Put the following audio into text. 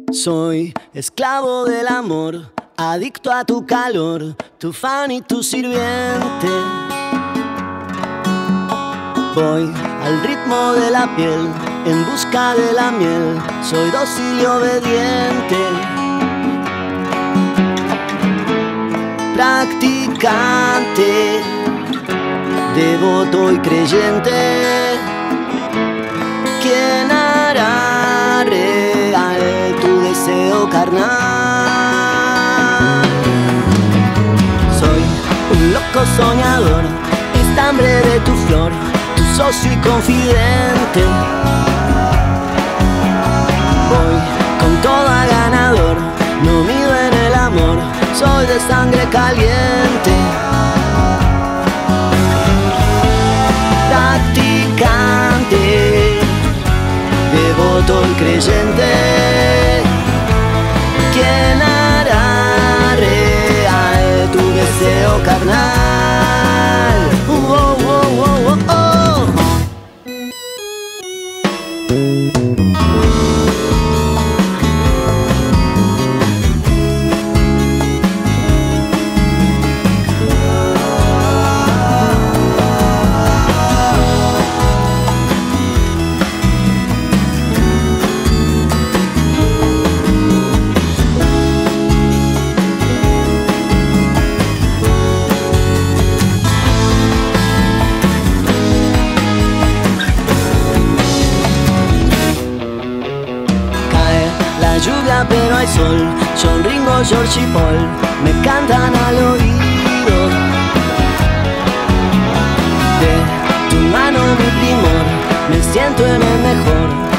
Soy esclavo del amor, adicto a tu calor, tu fan y tu sirviente. Voy al ritmo de la piel, en busca de la miel, soy dócil y obediente. Practicante, devoto y creyente, ¿quién hará real tu deseo carnal? Soy un loco soñador, estambre de tu flor, tu socio y confidente. Voy con todo a ganador, no mido en el amor, soy de sangre caliente. Practicante, devoto y creyente, ¿quién hará real tu deseo carnal? Oh, oh, oh, oh, oh. Lluvia pero hay sol, John Ringo, George y Paul me cantan al oído. De tu mano mi primor, me siento en el mejor